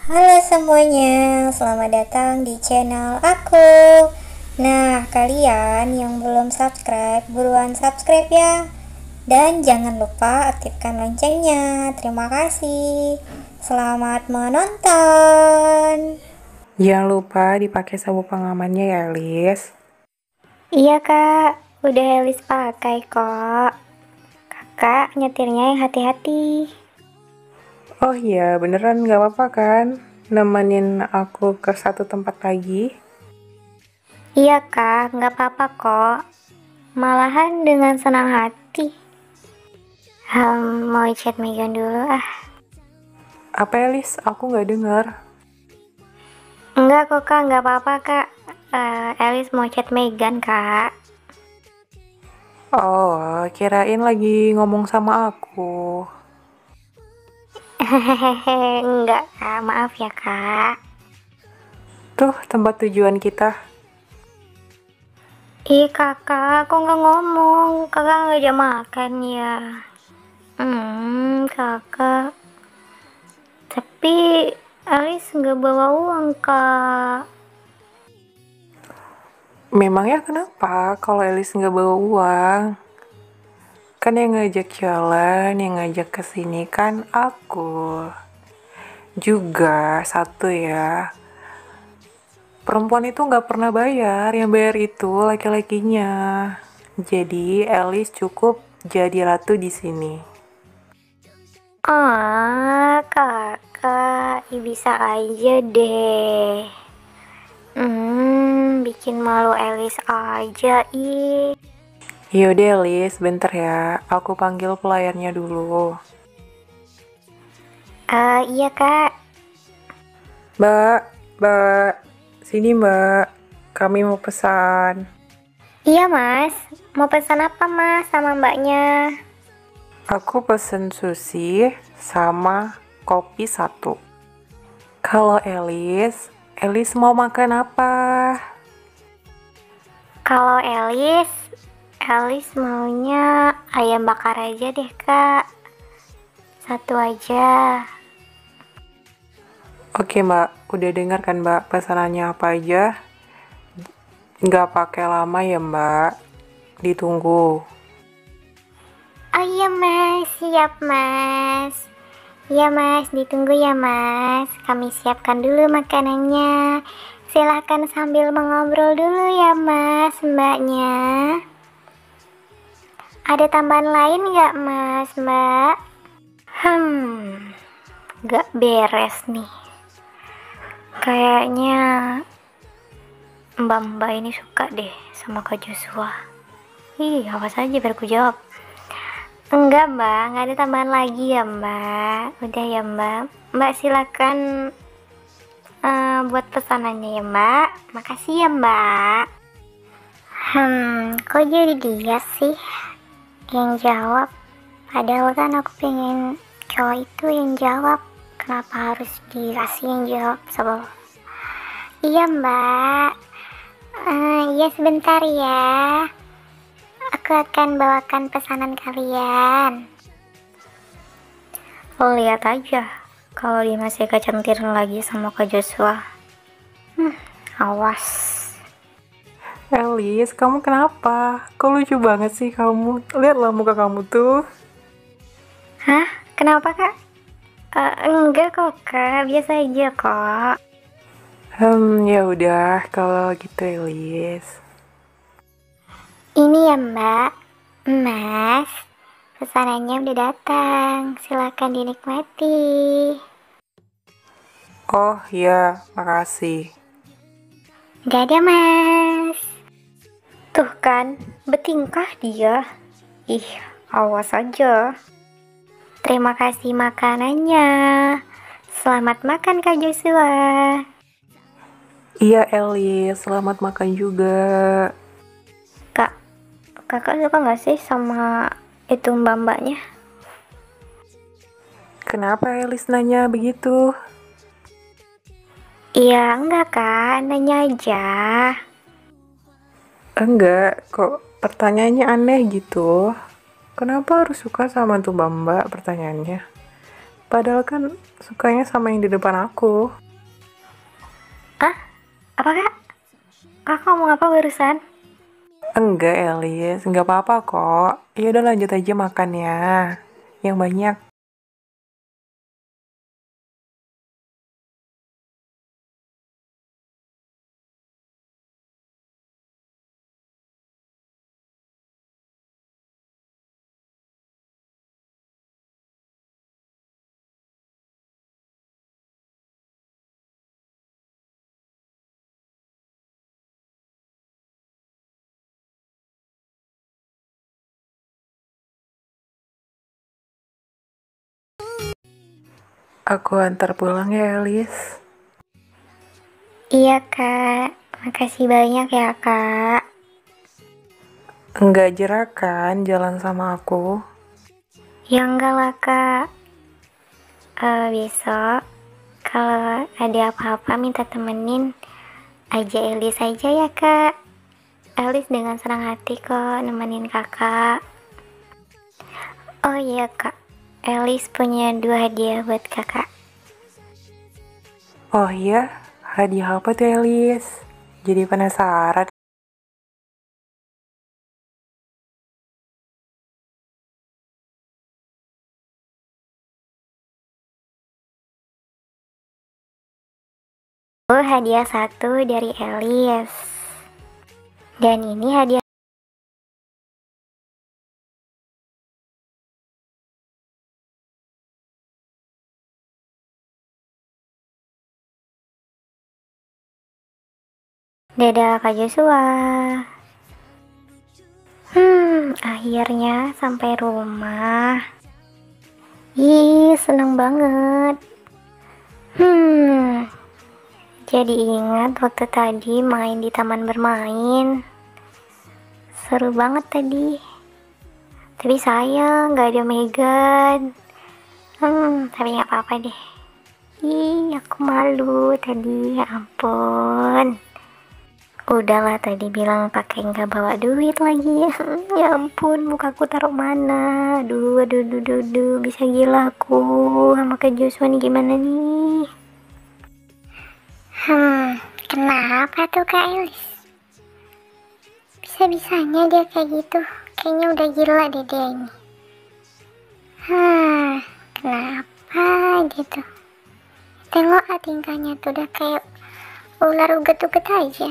Halo semuanya, selamat datang di channel aku. Nah, kalian yang belum subscribe, buruan subscribe ya. Dan jangan lupa aktifkan loncengnya. Terima kasih. Selamat menonton. Jangan lupa dipakai sabuk pengamannya ya, Lis. Iya kak, udah Elis pakai kok. Kakak nyetirnya yang hati-hati. Oh iya, beneran gak apa-apa kan? Nemenin aku ke satu tempat lagi. Iya kak, nggak apa-apa kok. Malahan dengan senang hati. Mau chat Megan dulu ah. Apa ya, Lis? Aku gak dengar. Enggak kok kak, nggak apa-apa kak. Elis mau chat Megan kak. Oh, kirain lagi ngomong sama aku. Hehehe, enggak kak, maaf ya kak. Tuh, tempat tujuan kita. Ih kakak, kok nggak ngomong? Kakak nggak jam makan ya? Kakak. Tapi Elis nggak bawa uang kak. Memangnya kenapa kalau Elis gak bawa uang? Kan yang ngajak jalan, yang ngajak kesini kan aku. Juga satu ya. Perempuan itu nggak pernah bayar, yang bayar itu laki-lakinya. Jadi Alice cukup jadi ratu di sini. Kakak, bisa aja deh. Bikin malu Elis aja ih. Yaudah Alice, bentar ya. Aku panggil pelayannya dulu. Iya kak. Mbak, mbak, sini mbak. Kami mau pesan. Iya mas, mau pesan apa mas sama mbaknya? Aku pesen sushi sama kopi satu. Kalau Alice mau makan apa? Kalau Elis maunya ayam bakar aja deh kak. Satu aja. Oke mbak, udah dengar kan mbak pesanannya apa aja? Nggak pakai lama ya mbak, ditunggu. Oh iya mas, siap mas. Iya mas, ditunggu ya mas. Kami siapkan dulu makanannya. Silahkan sambil mengobrol dulu ya mas, mbaknya. Ada tambahan lain nggak mas, mbak? Nggak beres nih. Kayaknya mbak-mbak ini suka deh sama Kak Joshua. Ih, apa saja biar ku jawab. Enggak mbak, nggak ada tambahan lagi ya mbak. Udah ya mbak. Mbak silakan buat pesanannya ya mbak. Makasih ya mbak. Kok jadi dia sih yang jawab? Padahal kan aku pengen cowok itu yang jawab. Kenapa harus dikasih yang jawab? Sebel. Iya mbak. Iya sebentar ya. Aku akan bawakan pesanan kalian. Lo lihat aja kalau dia masih kecantiran lagi sama Kak Joshua. Awas. Alice, kamu kenapa? Kok lucu banget sih kamu? Lihatlah muka kamu tuh. Hah? Kenapa kak? Enggak kok kak, biasa aja kok. Ya udah kalau gitu Alice. Ini ya mbak, mas, pesanannya udah datang. Silakan dinikmati. Oh ya, makasih. Gak ada mas. Tuh kan, betingkah dia. Ih, awas aja. Terima kasih makanannya. Selamat makan Kak Joshua. Iya Alice, selamat makan juga. Kak, kakak suka gak sih sama itu mbak-mbaknya? Kenapa Alice nanya begitu? Iya, enggak kak, nanya aja. Enggak, kok pertanyaannya aneh gitu. Kenapa harus suka sama tuh mbak pertanyaannya? Padahal kan sukanya sama yang di depan aku. Ah, apa kak? Kakak ngomong apa barusan? Enggak, Elis. Enggak apa-apa kok. Ya udah lanjut aja makan ya. Yang banyak. Aku antar pulang ya, Elis. Iya kak, makasih banyak ya kak. Enggak jerak kan jalan sama aku? Ya enggak lah kak. Besok kalau ada apa-apa minta temenin, aja Elis aja ya kak. Elis dengan senang hati kok nemenin kakak. Oh iya kak, Elis punya 2 hadiah buat kakak. Oh iya, hadiah apa tuh, Elis? Jadi penasaran. Oh, hadiah 1 dari Elis. Dan ini hadiah dadah Kak Joshua. Akhirnya sampai rumah. Ih, seneng banget. Jadi ingat waktu tadi main di taman bermain. Seru banget tadi. Tapi sayang gak ada Megan. Tapi gak apa-apa deh. Ih, aku malu tadi, ya ampun. Udahlah tadi bilang pakai nggak bawa duit lagi. Ya ampun, mukaku taruh mana? Aduh, bisa gila aku sama Kak Joshua nih, gimana nih? Kenapa tuh Kak Elis? Bisa-bisanya dia kayak gitu. Kayaknya udah gila deh dia ini. Kenapa gitu? Tengok tingkahnya tuh udah kayak ular uget-uget aja.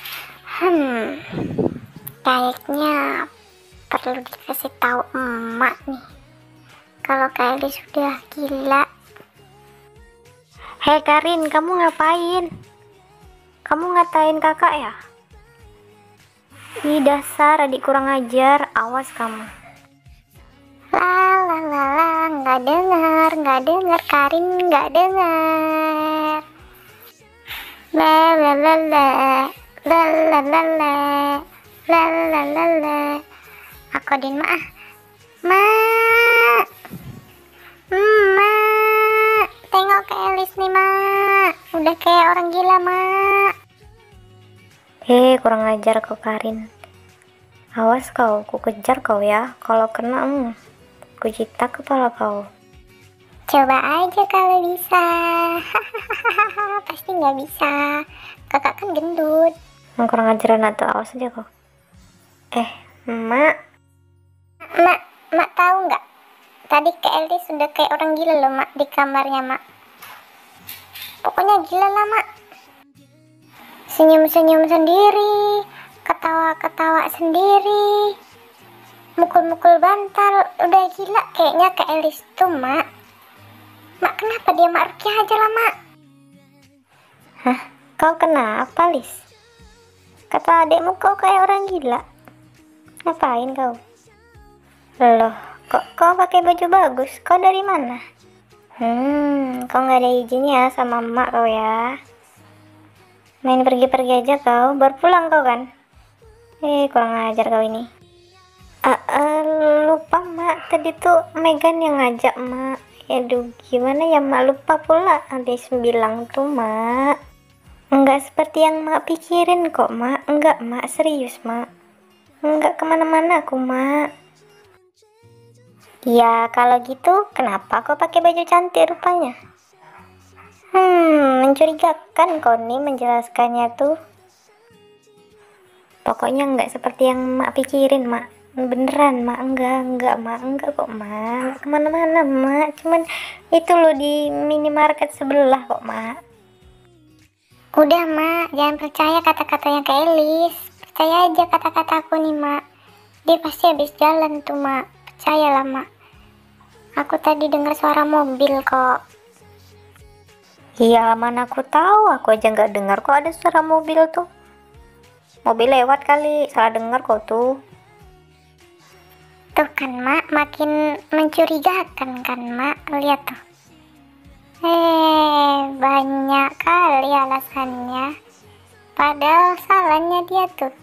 Kayaknya perlu dikasih tahu emak nih kalau Kak Elis sudah gila. Hei Karin, kamu ngapain? Kamu ngatain kakak ya? Ih, dasar adik kurang ajar, awas kamu. Nggak dengar Karin, nggak dengar. Aku din maaf. Mak, tengok ke Elis nih mak, udah kayak orang gila mak. Kurang ajar kau Karin. Awas kau, ku kejar kau ya. Kalau kena, ku jitak kepala kau. Coba aja kalau bisa. Pasti nggak bisa. Kakak kan gendut. Kurang ajaran atau awas aja kau. Mak. Mak tahu nggak? Tadi ke Elis sudah kayak orang gila loh mak di kamarnya mak. Pokoknya gila lah mak. Senyum-senyum sendiri, ketawa-ketawa sendiri, mukul-mukul bantal, udah gila kayaknya ke Elis tuh mak. Mak kenapa dia mak Rukiah aja lah mak. Kau kenapa Lis? Kata adekmu kau kayak orang gila. Ngapain kau? Loh, kok kau pakai baju bagus? Kau dari mana? Kau nggak ada izinnya sama emak kau ya. Main pergi-pergi aja kau, baru pulang kau kan? Kurang ajar kau ini. Lupa mak, tadi tuh Megan yang ngajak mak. Aduh, gimana ya mak, lupa pula habis bilang tuh mak. Enggak seperti yang mak pikirin kok mak. Enggak mak, serius mak. Enggak kemana-mana aku mak. Ya kalau gitu kenapa kau pakai baju cantik rupanya? Mencurigakan kau nih menjelaskannya tuh. Pokoknya nggak seperti yang mak pikirin, mak. Beneran, mak. Enggak kok, mak. Nggak kemana-mana, mak. Cuman itu loh di minimarket sebelah kok, mak. Udah, mak. Jangan percaya kata-katanya Kak Elis. Percaya aja kata-kataku nih, mak. Dia pasti habis jalan tuh, mak. Percayalah, mak. Aku tadi dengar suara mobil kok. Iya, mana aku tahu. Aku aja nggak dengar kok ada suara mobil tuh. Mobil lewat kali, salah dengar kok tuh. Tuh kan, mak, makin mencurigakan kan, mak. Lihat tuh. Banyak kali alasannya. Padahal salahnya dia tuh.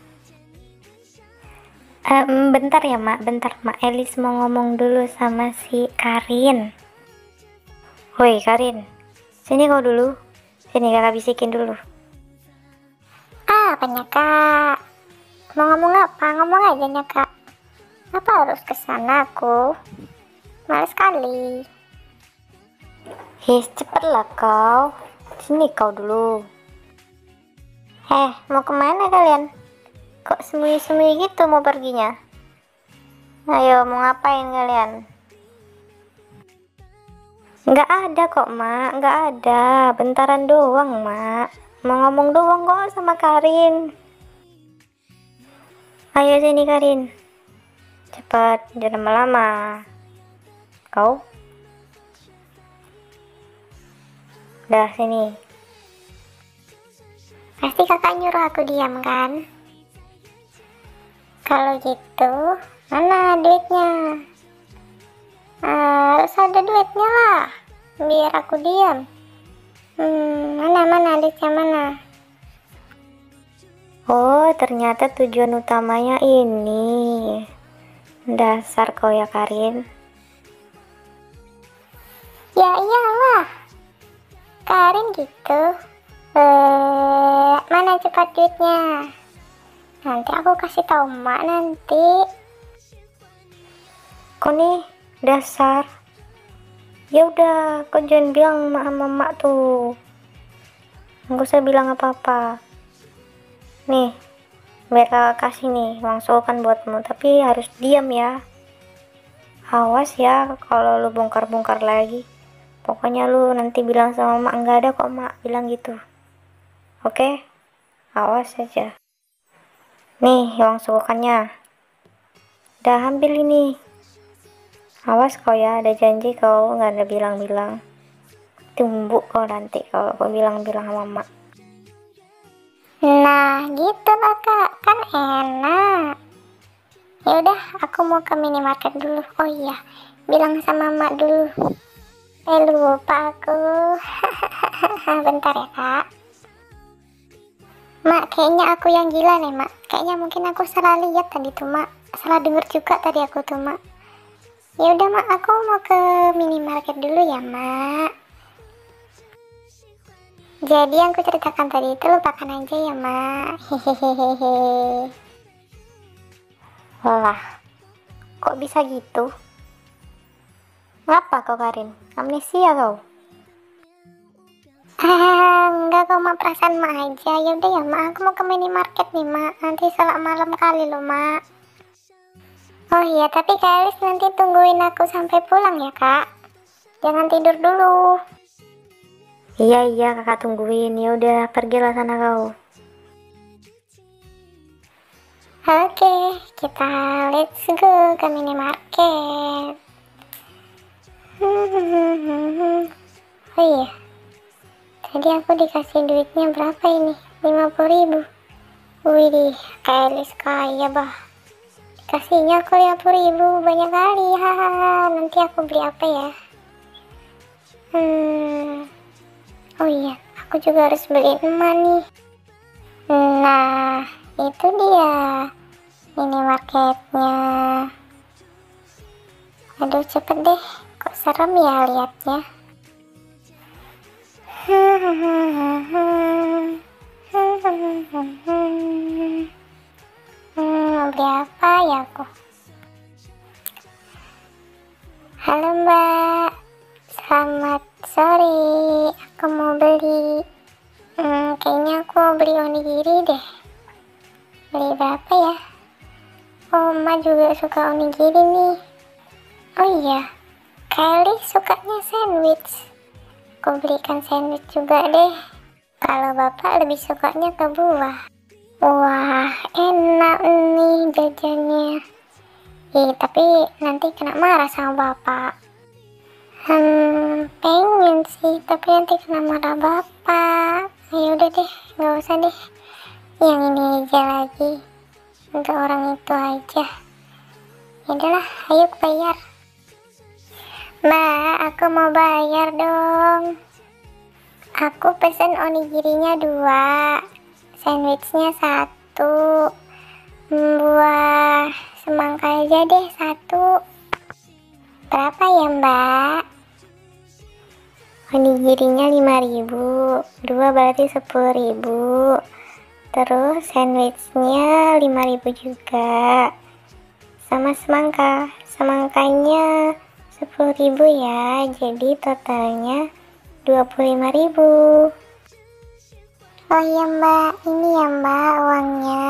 Bentar ya, mak. Bentar, mak. Elis mau ngomong dulu sama si Karin. Woi, Karin. Sini kau dulu. Sini kakak bisikin dulu. Apanya, Kak? Mau ngomong apa? Ngomong aja nya, Kak. Apa harus kesana aku? Males sekali. Cepetlah kau. Sini kau dulu. Mau kemana kalian? Kok sembunyi-sembunyi gitu mau perginya? Ayo, mau ngapain kalian? Nggak ada kok, mak. Nggak ada. Bentaran doang, mak. Mau ngomong doang kok sama Karin. Ayo sini, Karin. Cepat, jangan lama-lama. Kau? Dah, sini. Pasti kakak nyuruh aku diam, kan? Kalau gitu, mana duitnya? Harus ada duitnya lah, biar aku diam. Mana duitnya mana? Oh, ternyata tujuan utamanya ini. Dasar kau ya, Karin. Ya iyalah, Karin gitu. Mana cepat duitnya? Nanti aku kasih tahu mak nanti. Kok nih dasar? Ya udah, kau jangan bilang sama mak tuh. Nggak usah bilang apa-apa. Nih, biar kakak kasih nih uang sokan buatmu, tapi harus diam ya. Awas ya kalau lu bongkar-bongkar lagi. Pokoknya lu nanti bilang sama mak, nggak ada kok mak bilang gitu. Oke? Awas aja. Nih uang sokannya. Udah ambil ini. Awas kau ya, ada janji kau nggak ada bilang-bilang. Tumbuk kau nanti kalau kau bilang-bilang sama mak. Nah, gitu lah kak, kan enak. Ya udah, aku mau ke minimarket dulu. Oh iya, bilang sama mak dulu. Lupa aku. Bentar ya kak. Mak, kayaknya aku yang gila nih mak. Kayaknya mungkin aku salah lihat tadi tuh mak. Salah denger juga tadi aku tuh mak. Ya udah mak, aku mau ke minimarket dulu ya mak. Jadi yang aku ceritakan tadi itu lupakan aja ya mak. Hehehehe. Lah, kok bisa gitu? Ngapa kau Karin? Amnesia kau? Enggak kok mak, perasaan mak aja. Ya udah ya mak, aku mau ke minimarket nih mak. Nanti salah malam kali loh mak. Oh iya, tapi Kak Elis nanti tungguin aku sampai pulang ya kak. Jangan tidur dulu. Iya kakak tungguin. Ya udah, pergilah sana kau. Oke, kita let's go ke minimarket. Oh iya, tadi aku dikasih duitnya berapa ini? 50.000. Wih, Kak Elis kaya bah. Kasihnya aku 50.000, banyak kali. Hahaha, nanti aku beli apa ya? Oh iya, aku juga harus beli emas nih. Nah, itu dia minimarketnya. Aduh, cepet deh. Kok serem ya liatnya. Mau beli apa ya aku? Kayaknya aku mau beli onigiri deh. Beli berapa ya? Oma juga suka onigiri nih. Oh iya, Kylie sukanya sandwich. Aku belikan sandwich juga deh. Kalau bapak lebih sukanya ke buah. Wah, enak nih jajannya. Tapi nanti kena marah sama bapak. Pengen sih, tapi nanti kena marah bapak. Ayo udah deh, nggak usah deh. Yang ini aja lagi. Untuk orang itu aja. Yaudahlah, ayo bayar. Mbak, aku mau bayar dong. Aku pesen onigirinya 2, sandwichnya 1, buah semangka aja deh 1. Berapa ya mbak? Onigirinya 5.000, 2 berarti 10.000. Terus sandwichnya 5.000 juga. Sama semangkanya 10.000 ya, jadi totalnya 25.000. Oh iya mbak, ini ya mbak uangnya.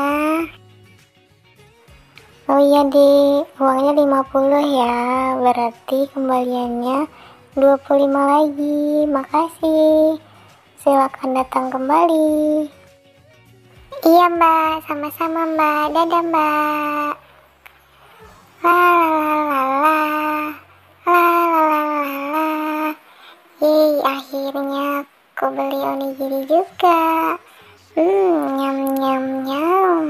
Oh iya deh, uangnya 50 ya, berarti kembaliannya 25 lagi. Makasih, silakan datang kembali. Iya mbak, sama-sama mbak, dadah mbak. Yeay, akhirnya aku beli onigiri juga. Nyam nyam nyam.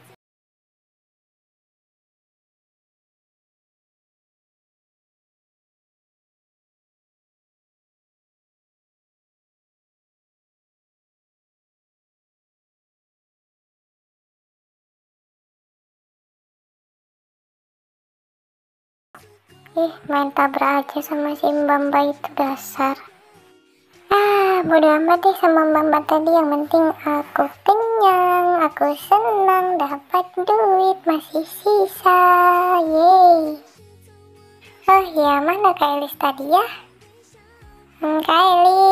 Main tabrak aja sama si mbak itu, dasar. Bodo amat deh sama mbak tadi, yang penting aku kenyang, aku senang, dapat duit, masih sisa. Yeay. Oh ya, mana Kak Elis tadi ya? Kak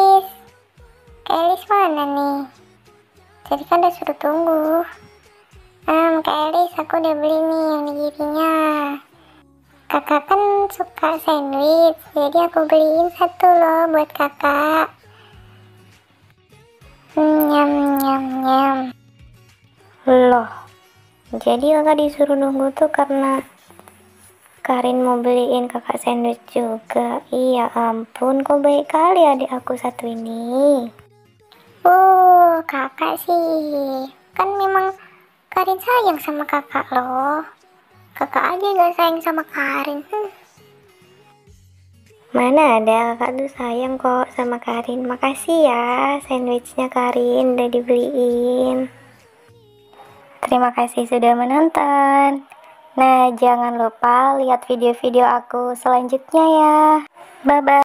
Elis mana nih? Jadi kan udah suruh tunggu. Kak Elis, aku udah beli nih onigirinya. Kakak kan suka sandwich, jadi aku beliin 1 loh buat kakak. Nyam nyam nyam. Loh, jadi kakak disuruh nunggu tuh karena Karin mau beliin kakak sandwich juga. Iya ampun, kok baik kali adik aku satu ini. Kakak sih, kan memang Karin sayang sama kakak loh. Kakak aja gak sayang sama Karin. Mana ada, kakak tuh sayang kok sama Karin. Makasih ya sandwichnya Karin udah dibeliin. Terima kasih sudah menonton. Nah, jangan lupa lihat video-video aku selanjutnya ya. Bye-bye.